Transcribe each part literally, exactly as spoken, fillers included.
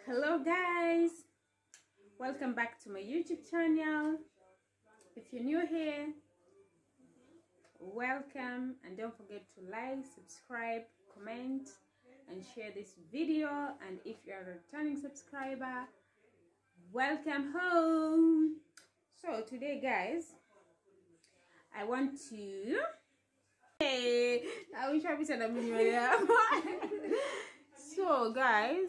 Hello guys, welcome back to my YouTube channel. If you're new here, welcome, and don't forget to like, subscribe, comment and share this video. And if you're a returning subscriber, welcome home. So today guys, I want to hey I wish I was in a video. So guys,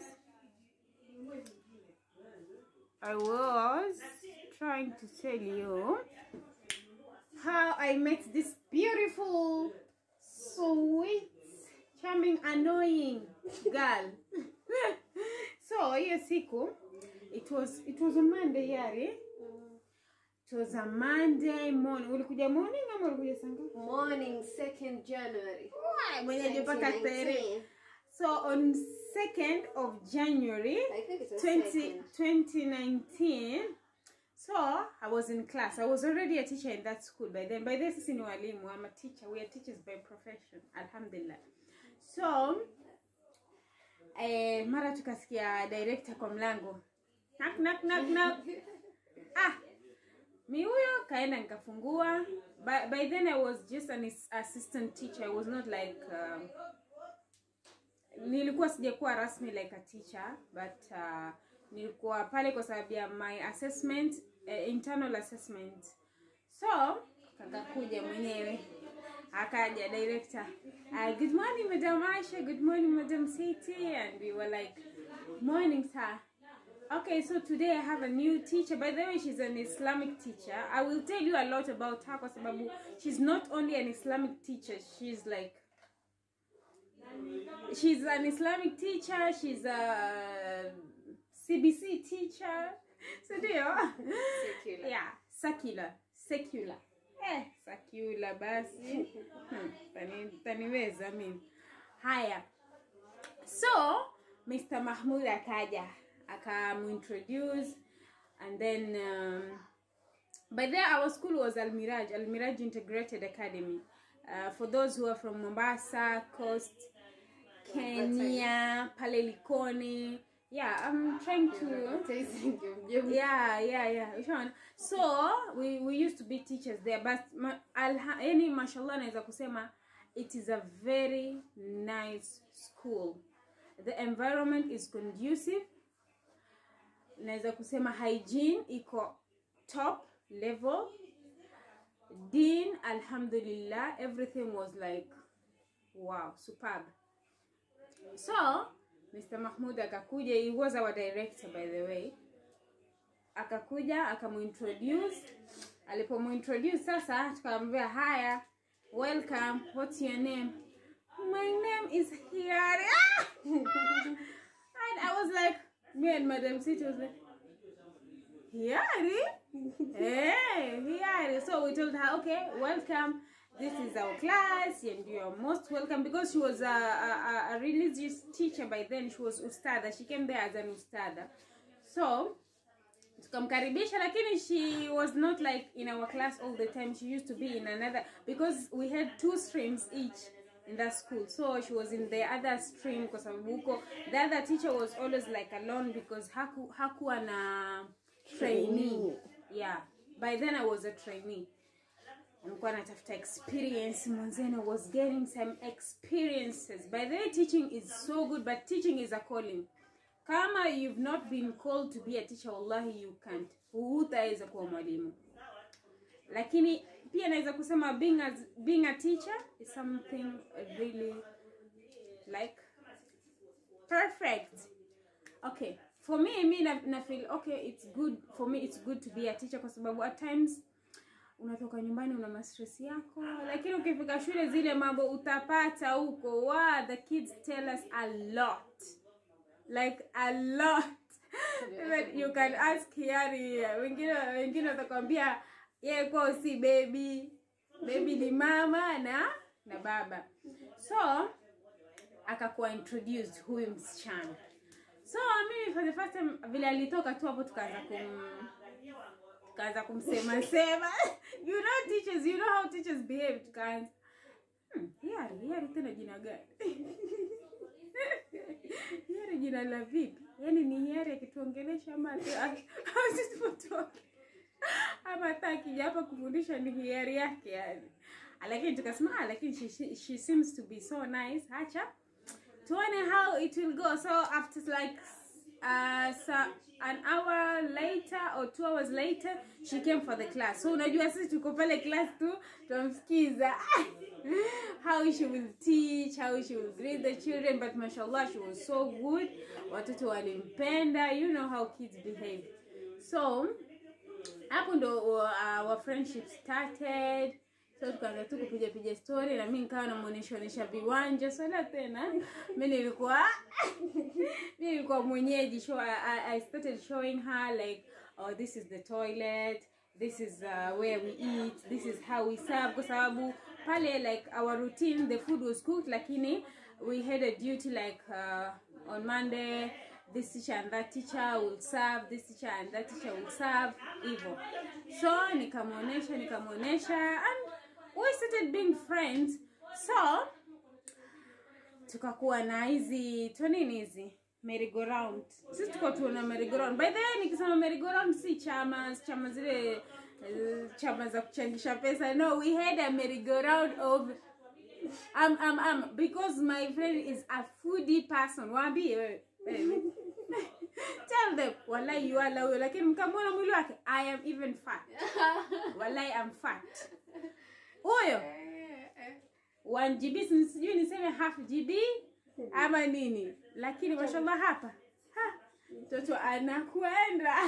I was trying to tell you how I met this beautiful, sweet, charming, annoying girl. So hiyo siku, it was it was a Monday yari. It was a Monday morning. Ulikuja morning ama ulikuja sanga? Morning, second January. Why? Mwenye paka tere. So on second of January, I think it was twenty, twenty nineteen, so I was in class. I was already a teacher in that school by then. By this is in walimu. I'm a teacher. We are teachers by profession. Alhamdulillah. So, eh, mara tukasikia director kwa mlango. Knock, knock, knock, knock. Ah, mi huyo kaenda nikafungua. By, by then I was just an assistant teacher. I was not like... Um, nilikuwa sijakuwa rasmi like a teacher, but uh, nilikuwa pale kwa sababu ya my assessment, uh, internal assessment. So kakakuja mwenyewe, akaja director, uh, good morning Madam Aisha, good morning Madam Siti, and we were like, morning sir. Okay, so today I have a new teacher. By the way, she's an Islamic teacher. I will tell you a lot about her kwa sababu she's not only an Islamic teacher, she's like she's an Islamic teacher, she's a C B C teacher. So do you? Secular. Yeah, secular. Secular. Eh, secular basi. Tani taniweza mimi. Haya. So, Mister Mahmoud akaja, akamintroduce, and then um, by there our school was Al Miraj, Al Miraj Integrated Academy. Uh, for those who are from Mombasa, Coast, Kenya, Pale Likoni. Yeah, I'm trying to... Yeah, yeah, yeah. So, we, we used to be teachers there. But, any mashallah, naeza kusema, it is a very nice school. The environment is conducive. Naeza kusema hygiene iko top level. Dean, alhamdulillah, everything was like, wow, superb. So, Mister Mahmoud akakuja, he was our director by the way. Akakuja, akamuintroduce. Alipomuintroduce sasa, tukamwambia, haya, welcome, what's your name? My name is Hiari. And I was like, me and Madam Siti was like, Hiari? Hey, Hiari. So we told her, okay, welcome. This is our class and you are most welcome, because she was a, a, a religious teacher by then. She was ustada. She came there as an ustada. So, tukamkaribisha, lakini she was not like in our class all the time. She used to be in another, because we had two streams each in that school. So she was in the other stream kwa sababu huko the other teacher was always like alone, because haku hakuwa na trainee. Yeah, by then I was a trainee. Nilikuwa natafuta experience. Mwanzeno was getting some experiences. By the way, teaching is so good, but teaching is a calling. Kama you've not been called to be a teacher, wallahi you can't. Hutaweza kuwa mwalimu. Lakini pia naweza kusema being a, being a teacher is something really like perfect. Okay, for me, I mean, I feel okay, it's good for me, it's good to be a teacher kwa sababu at times unatoka nyumbani una stress yako, lakini ukifika shule zile mambo utapata huko. Wow, the kids tell us a lot, like a lot. Even you can ask Hiari, wengine wengine watakwambia yeye kwa si baby, baby ni mama na na baba. So akakuwa introduced huyu msichana. So mimi for the first time vile alitoka tu hapo tukaanza kum tukaanza kumsema sema. You know teachers, you know how teachers behave. Tukaanza hmm, Hiari, Hiari tena jina gani? Hiari jina la vipi? Yaani ni hiari akituongelesha ama asitutoke. Ama taki hapa kufundisha ni hiari yake yani. Lakini tukasema ah, lakini she, she, she seems to be so nice. Acha tuone how it will go. So after like uh so an hour later or two hours later she came for the class. So unajua sisi tuko pale class tu tumsikiza how she will teach, how she will greet the children, but mashallah she was so good. Watoto walimpenda, you know how kids behave. So hapo ndo uh, our friendship started. So tukaanza tu kupiga piga story na mimi nikawa namuonesha onesha viwanja sana tena. Mimi nilikuwa mimi nilikuwa mwenyeji, show I, I started showing her like, oh, this is the toilet, this is uh, where we eat, this is how we serve, kwa sababu pale like our routine the food was cooked, lakini we had a duty like uh, on Monday this teacher and that teacher will serve, this teacher and that teacher will serve, hivyo. So nikamuonesha nikamuonesha and we started being friends. So tukakuwa na hizi tonini hizi merry go round. Sisi tuko tuona merry go round. By the way nikisema merry go round si chama chama zile uh, chama za kuchangisha pesa. No, we had a merry go round of um um um because my friend is a foodie person. Waambie wewe. Tell them wallahi you are low, lakini mkamwona mwili wake I am even fat. Wallahi I'm fat. Oyo one G B, sijui niseme half G B ama nini, lakini mashallah hapa ha mtoto anakwenda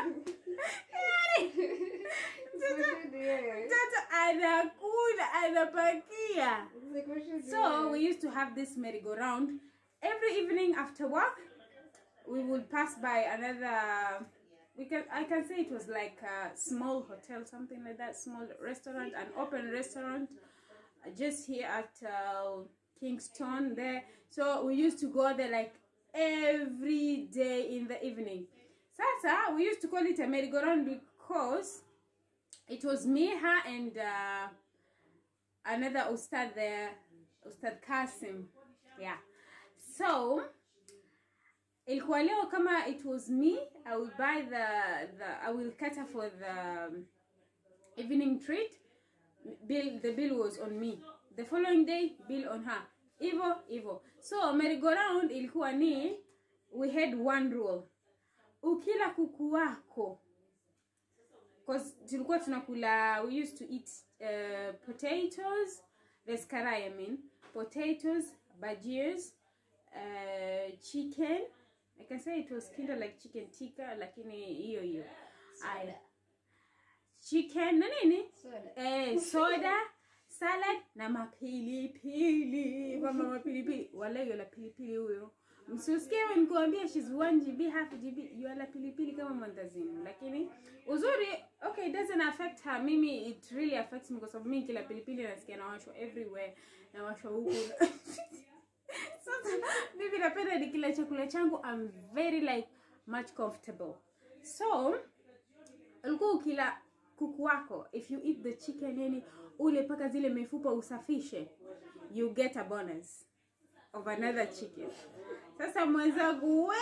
mtoto anakula anapakia. So we used to have this merry-go-round every evening after work. We would pass by another, we can I can say it was like a small hotel, something like that, small restaurant, an open restaurant just here at uh, Kingston there. So we used to go there like every day in the evening. Sasa we used to call it a merry-go-round because it was me, her, and uh, another Ustad there, Ustad Kasim. Yeah. So ilikuwa leo kama it was me, I will buy the the I will cater for the evening treat. Bill the bill was on me. The following day bill on her. Ivo Ivo. So merry-go-round ilikuwa ni, we had one rule. Ukila kuku wako, cause tulikuwa tunakula, we used to eat uh, potatoes, there's karai I mean, potatoes, bajias, uh, chicken. I can say it was kind of like chicken tikka, lakini hiyo hiyo. Aya. Chicken na nini? Soda. Eh, soda, salad na mapilipili. Mama mapilipili. Wala yola pilipili huyo. Msusikie nikuambia she's one G B, half G B. Yola pilipili kama mandazimu. Lakini uzuri, okay, it doesn't affect her. Mimi it really affects me because mimi kila pilipili nasikia na washwa everywhere. Na washwa huku. Sasa mimi napenda nikila chakula changu I'm very like much comfortable. So ulikuwa ukila kuku wako, if you eat the chicken yani ule paka zile mifupa usafishe, you get a bonus of another chicken. Sasa mwenzangu we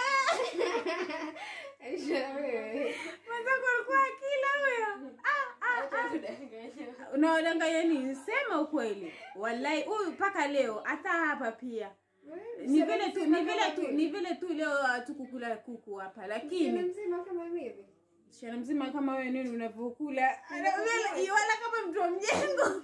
mwenzangu alikuwa akila huyo ah ah ah unaodanganya nini? Sema ukweli wallahi huyu paka leo hata hapa pia ni vile tu ni vile tu ni vile tu leo tukukula kuku hapa, lakini mzima kama mimi shana mzima kama wewe nini unavyokula wala kama mtu wa mjengo.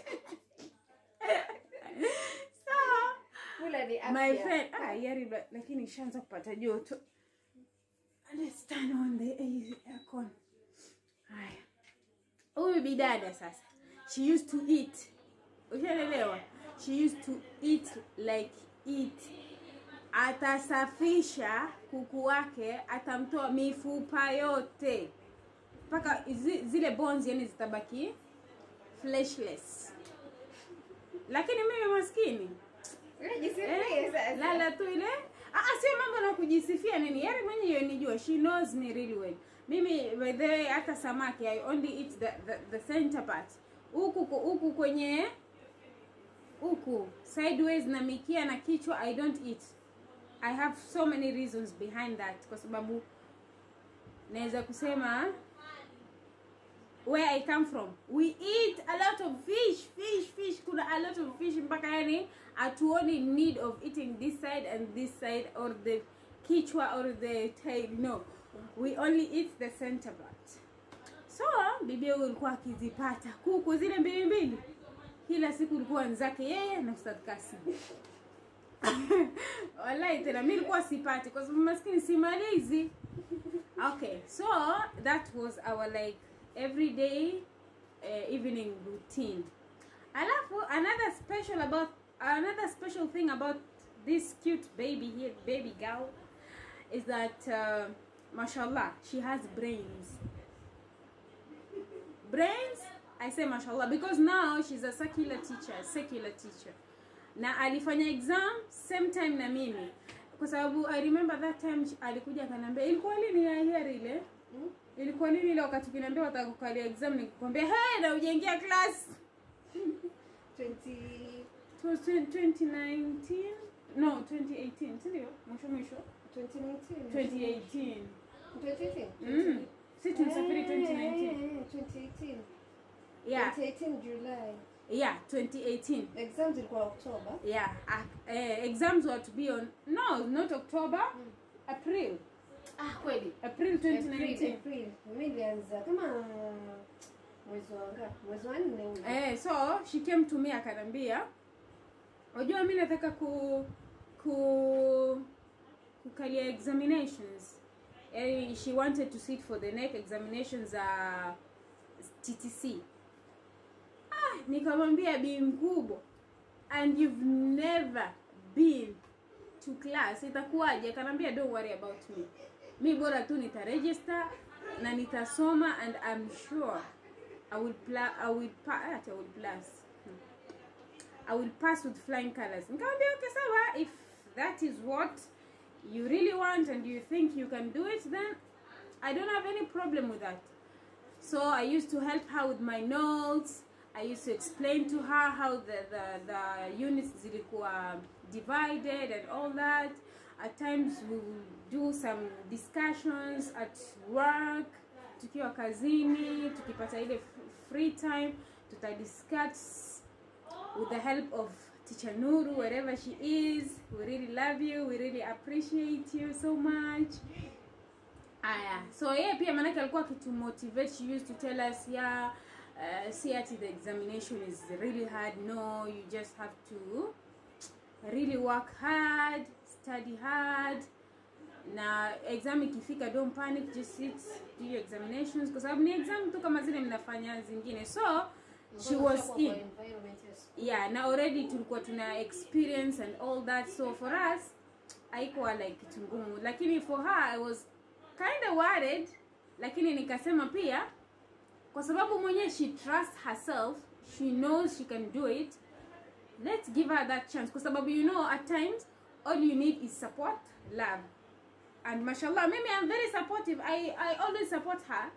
So kula ni afya. My friend ah yari lakini ishaanza kupata joto. Let's turn on the aircon. Haya. Huyu bidada sasa, she used to eat, ushaelewa, she used to eat like eat. Atasafisha kuku wake, atamtoa mifupa yote mpaka zile bones yani zitabaki fleshless. Lakini mimi maskini unajisifia sasa. Lala tu ile ah sio mambo na kujisifia nini, yeye mwenyewe nijua, she knows me really well. Mimi by the way hata samaki I only eat the the, the center part. Huku huku kwenye huku sideways na mikia na kichwa I don't eat. I have so many reasons behind that, kwa sababu naweza kusema where I come from, we eat a lot of fish, fish, fish. Kuna a lot of fish mpaka yani atuoni need of eating this side and this side or the kichwa or the tail. No, we only eat the center part. So bibi alikuwa akizipata kuku zile mbili mbili kila siku, ilikuwa nzake yeye na Ustadh Kasim. Wallahi tena mimi nilikuwa sipati kwa sababu maskini simalizi. Okay, so that was our like everyday uh, evening routine. Alafu another special about another special thing about this cute baby here, baby girl, is that uh, mashallah, she has brains. Brains, I say mashallah because now she's a secular teacher, secular teacher. Na alifanya exam same time na mimi. Kwa sababu I remember that time alikuja akaniambia ilikuwa lini ya hiari ile? Hmm? Ilikuwa lini ile wakati ukiniambia watakukalia exam nikikwambia hey na hujaingia class? twenty It was twenty nineteen? No, twenty eighteen. Sindio? Mwisho mwisho. twenty nineteen. twenty eighteen. twenty eighteen. Mm. Si tulisafiri twenty nineteen. twenty eighteen. Yeah. twenty eighteen July. Yeah, twenty eighteen. Exams ilikuwa October. Yeah, uh, uh, exams were to be on no, not October, mm. April. Ah, kweli. April twenty nineteen. April. Mimi nilianza kama mwezi wa ngapi? Mwezi wa nne. Eh, so she came to me akanambia, "Unajua mimi nataka ku ku kukalia examinations." Eh, she wanted to sit for the next examinations uh T T C. Ah, nikamwambia bi mkubwa, and you've never been to class, itakuwaje? Akanambia don't worry about me. Mi bora tu nitaregister na nitasoma and I'm sure I will pla I will pass I will pass. I will pass with flying colors. Nikamwambia okay sawa, if that is what you really want and you think you can do it, then I don't have any problem with that. So I used to help her with my notes. I used to explain to her how the, the, the units zilikuwa divided and all that. At times we would do some discussions at work. Tukiwa kazini, tukipata ile free time, tuta discuss with the help of Teacher Nuru, wherever she is. We really love you. We really appreciate you so much. Aya, so yeah, pia manake alikuwa kitu motivate. She used to tell us, yeah, uh, see at the examination is really hard. No, you just have to really work hard, study hard. Na exam ikifika, don't panic, just sit, do your examinations. Kwa sababu ni exam tu kama zile mnafanya zingine. So she was in. Yeah, na already tulikuwa tuna experience and all that. So for us, haikuwa like kitu ngumu. Lakini for her, I was kind of worried, lakini nikasema pia kwa sababu mwenye she trusts herself, she knows she can do it, let's give her that chance. Kwa sababu you know at times all you need is support, love, and mashallah mimi I'm very supportive. I I always support her.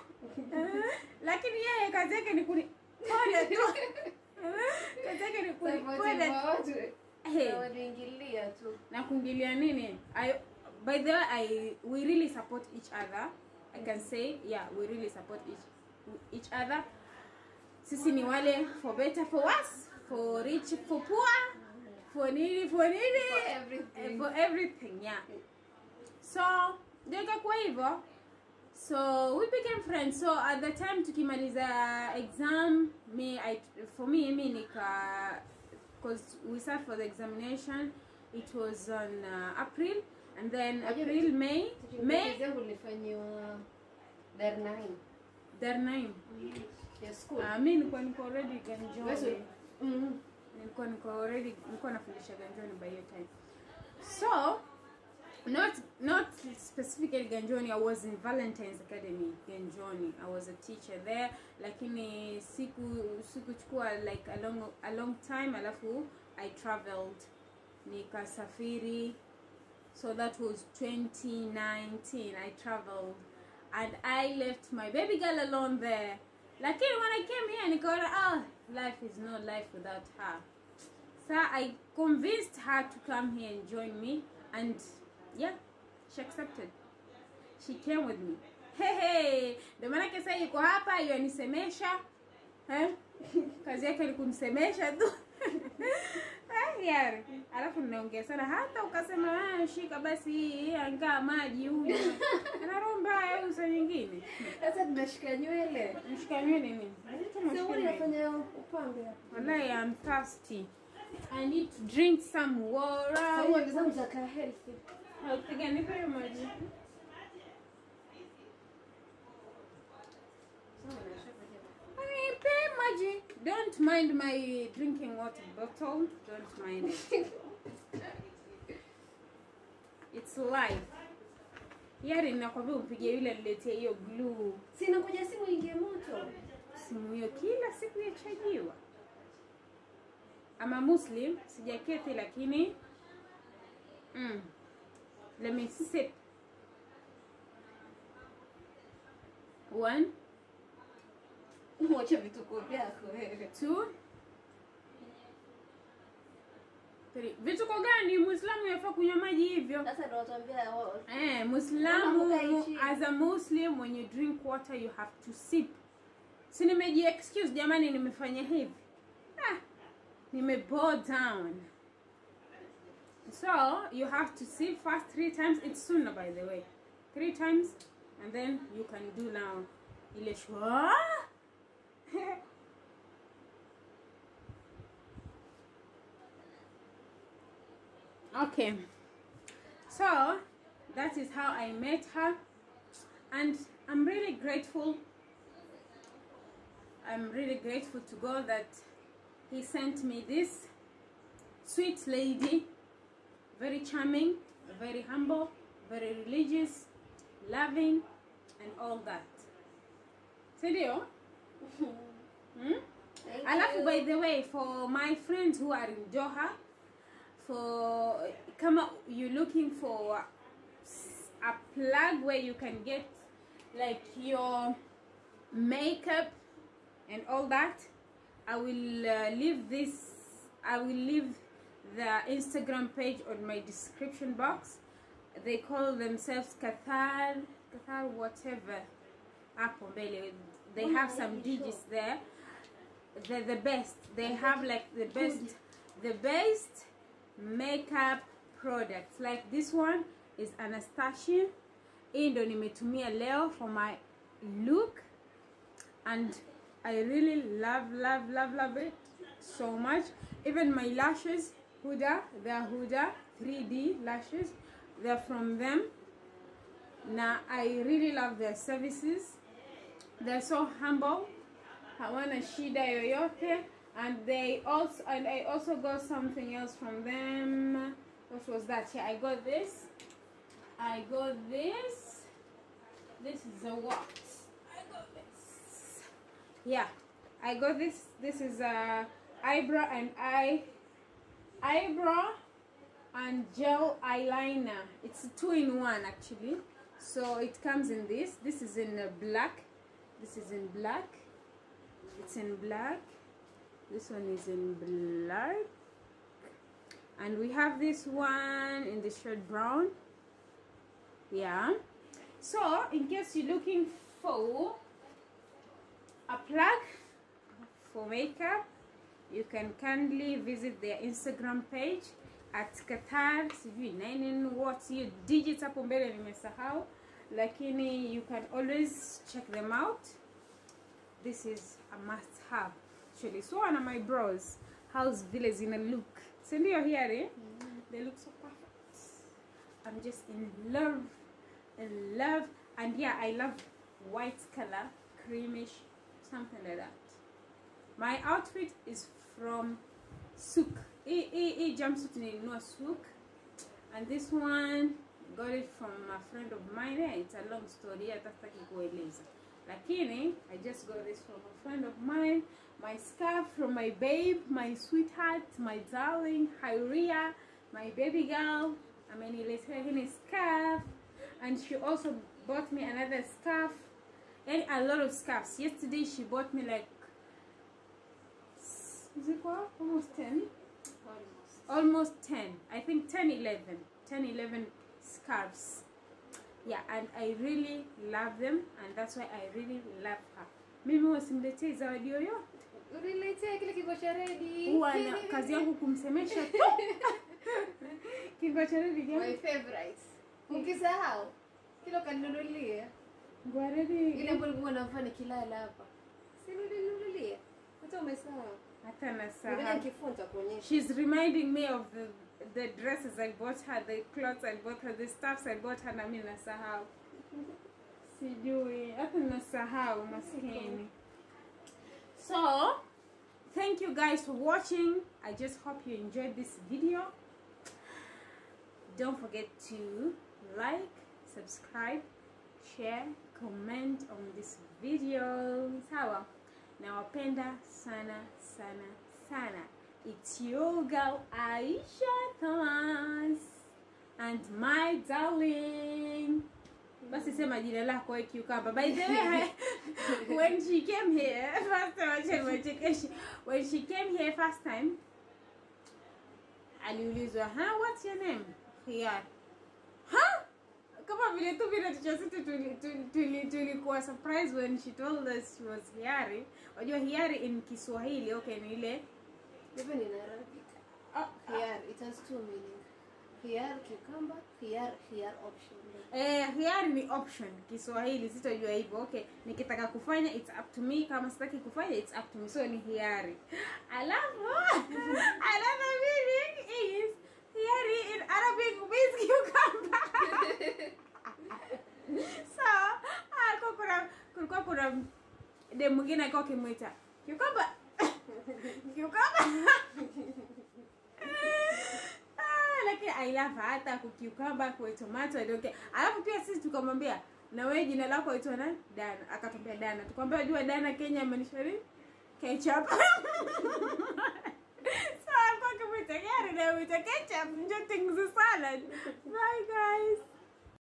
Lakini yeye kazi yake ni kuni pole tu. Kazi yake ni kuni pole tu. Hey, wanaingilia tu. Na kuingilia nini? I By the way, I we really support each other. I can say, yeah, we really support each each other. Sisi ni wale for better, for worse, for rich, for poor, for needy, for needy, for everything, for everything, yeah. So ndio ikakuwa hivyo. So we became friends. So at the time tukimaliza exam, me I for me me nika, because we sat for the examination. It was on uh, April. And then April, May, May. Dar nine. Dar nine. Yes, school. Ah, mimi nilikuwa niko already Ganjoni. Mhm. Nilikuwa niko already nilikuwa nafundisha Ganjoni by your time. So, not not specifically Ganjoni. I was in Valentine's Academy Ganjoni. I was a teacher there. Lakini siku sikuchukua like a long a long time. Alafu I traveled. Nikasafiri. So that was twenty nineteen. I traveled and I left my baby girl alone there. Lakini when I came here, nikaona, ah, life is no life without her. So I convinced her to come here and join me, and yeah, she accepted. She came with me. Hey hey, ndio maana kesa yuko hapa yanisemesha. Eh? Kazi yake ni kunisemesha tu. Eh, yari. Alafu ninaongea sana hata ukasema ah shika basi hii angaa maji huyu. Anaromba au saa nyingine. Sasa tunashika nywele. Mshika nywele nini? Sio unafanya upambe hapa. Wallahi I'm thirsty. I need to drink some water. Sawa ndio mtaka healthy. Healthy gani kwa maji? Don't mind my drinking water bottle. Don't mind it. It's life. Yari ninakwambia upige yule niletee hiyo glue. Sina kuja simu ingie moto. Simu hiyo kila siku yachajiwa. I'm a Muslim, sijaketi lakini mm. Let me sip. One. Mwacha vituko vyako wewe. Two. Three. Vituko gani? Muislamu yafaa kunywa maji hivyo. Sasa ndio watuambia wao. Eh, Muislamu as a Muslim when you drink water you have to sip. Si nimeji excuse jamani nimefanya hivi. Ah, nime bow down. So, you have to sip first three times. It's sunnah by the way. Three times and then you can do now ile shwa. Okay, so that is how I met her, and I'm really grateful. I'm really grateful to God that he sent me this sweet lady, very charming, very humble, very religious, loving, and all that. Sindio? Hmm? Alafu, by the way, for my friends who are in Doha, for come up, you're looking for a plug where you can get like your makeup and all that, I will uh, leave this. I will leave the Instagram page on my description box. They call themselves Qatar, Qatar whatever. They have some digits there. They're the best. They have like the best, the best makeup products. Like this one is Anastasia. Hii ndo nimetumia leo for my look, and I really love, love, love, love it so much. Even my lashes, Huda, they're Huda three D lashes. They're from them. Now I really love their services. They're so humble. Hawana shida yoyote. And they also, and I also got something else from them. What was that? Yeah, I got this. I got this. This is a what? I got this. Yeah, I got this. This is a eyebrow and eye, eyebrow and gel eyeliner. It's a two-in-one actually. So it comes in this. This is in black. This is in black. It's in black. This one is in black. And we have this one in the shade brown. Yeah. So in case you're looking for a plug for makeup, you can kindly visit their Instagram page at Qatar. Sijui nine what your digits hapo mbele nimesahau, lakini you can always check them out. This is a must have actually. So on my brows, how's village in a look? Send your hair, eh? Mm-hmm. They look so perfect. I'm just in love, in love, and yeah, I love white color, creamish, something like that. My outfit is from Souk. E e e jumpsuit nilinunua Souk, and this one got it from a friend of mine. It's a long story. Atataki kueleza. Lakini I just got this from a friend of mine. My scarf from my babe, my sweetheart, my darling, Hyria, my baby girl. Ameniletea hii scarf, and she also bought me another scarf, and a lot of scarves. Yesterday she bought me like, is it what? Almost ten. Almost. Almost ten. I think ten, eleven. ten eleven scarves. Yeah, and I really love them, and that's why I really love her. Mimi wasimletee zawadi yoyote. Uniletee kile kingo cha ready. Huwa na kazi yangu kumsemesha tu. Kingo cha ready gani? My favorite. Ukisahau kilo kaninunulia. Nguo ready. Ile ambayo nilikuwa nafanya kilala hapa. Si ninunulia. Hata umesahau. Hata nasahau. Ngoja nikifunta kuonyesha. She's reminding me of the the dresses I bought her, the clothes I bought her, the stuffs I bought her, na mimi nasahau. Sijui, hata nasahau maskini. So, thank you guys for watching. I just hope you enjoyed this video. Don't forget to like, subscribe, share, comment on this video. Sawa. Nawapenda sana sana sana. It's your girl Aisha Thomas and my darling. Basi sema jina lako wewe Cucumber. By the way, when she came here first time, when she came here first time, aliulizwa, "Huh, what's your name?" Khiyar. Huh? Kama vile tu vile tuchasitu tuli tulikuwa surprised when she told us she was Khiyari. Unajua Khiyari in Kiswahili, okay, ni ile even in Arabic. Oh, Khiyar, it has two meanings. Khiyar cucumber, khiyar khiyar option. Eh, khiyar ni option Kiswahili, sitojua hivyo. Okay, nikitaka kufanya it's up to me, kama sitaki kufanya it's up to me. So ni khiyari. Alafu another meaning is khiyari in Arabic means cucumber. So, ah, kuna kulikuwa kuna dem mwingine alikuwa akimwita cucumber. Cucumber. Lakini I love her, hata ku cucumber, ku tomato, I don't care. Alafu pia sisi tukamwambia, na wewe jina lako waitwa nani? Dana. Akatupia Dana. Tukamwambia unajua Dana Kenya maanisha nini? Ketchup. So alikuwa kumwita gari na mwita ketchup, ndio things salad. Bye guys.